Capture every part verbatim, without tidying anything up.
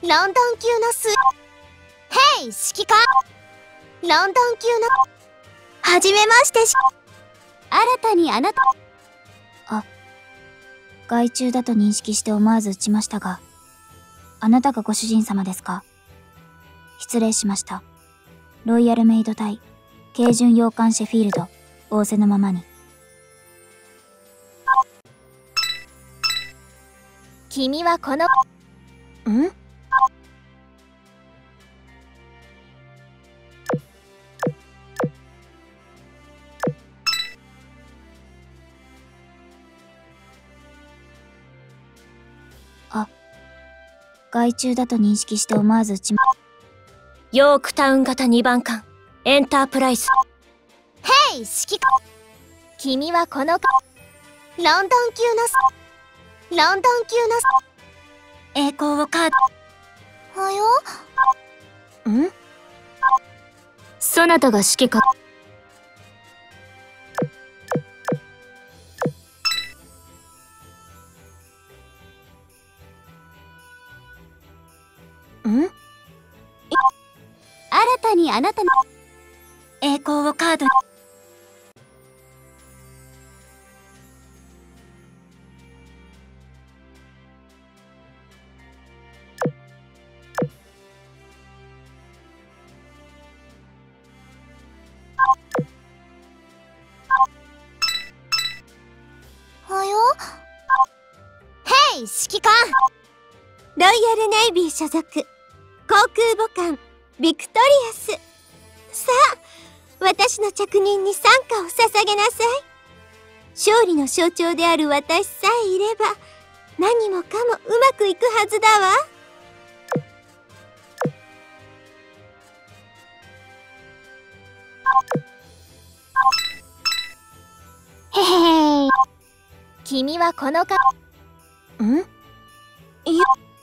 ロンドン級のスヘイ指揮官ロンドン級のはじめましてし新たにあなたあ害虫だと認識して思わず撃ちましたがあなたがご主人様ですか？失礼しました。ロイヤルメイド隊軽巡洋艦シェフィールド仰せのままに。君はこのんあ害虫だと認識して思わず撃ちまヨークタウン型にばん艦エンタープライズ。 ヘイ指揮官君はこのかロンドン級のロンドン級の栄光をカードはよんそなたが指揮官。 ん新たにあなたの栄光をカードにはよヘイ指揮官ロイヤルネイビー所属航空母艦ビクトリアス。さあ私の着任に賛歌を捧げなさい。勝利の象徴である私さえいれば何もかもうまくいくはずだわ。へへへ君はこのかんいや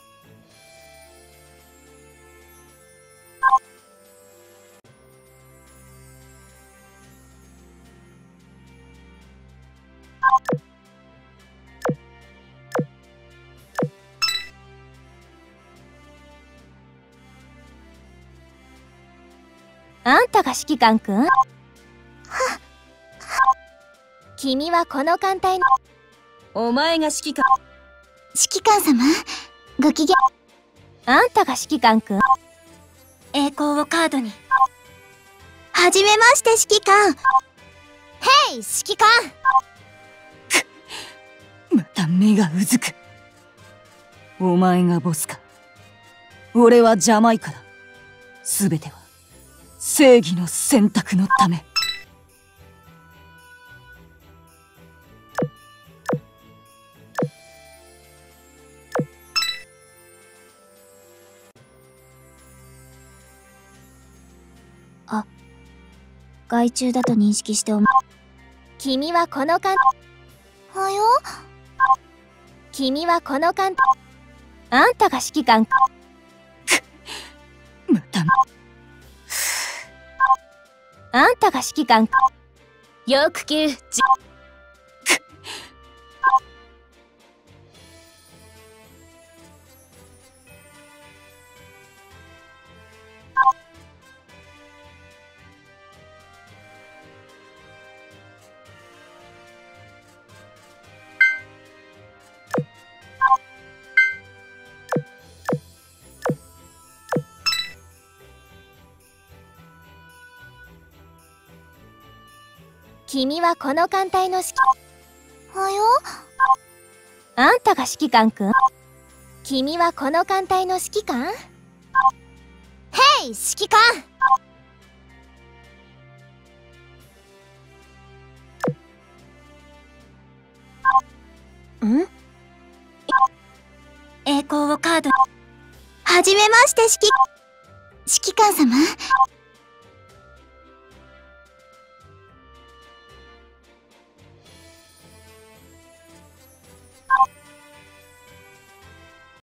あんたが指揮官くん？は君はこの艦隊のお前が指揮官。 指揮官様ご機嫌。 あんたが指揮官くん？ 栄光をカードにはじめまして指揮官。ヘイ指揮官また目がうずく。お前がボスか。俺はジャマイカだ。すべては正義の選択のため。 あ害虫だと認識して思君はこの艦はよ君はこの艦あんたが指揮官。 またあんたが指揮官。ヨーク級じ君はこの艦隊の指揮はよあんたが指揮官くん？ 君はこの艦隊の指揮官？ヘイ指揮官ん栄光をカードにはじめまして指揮指揮官様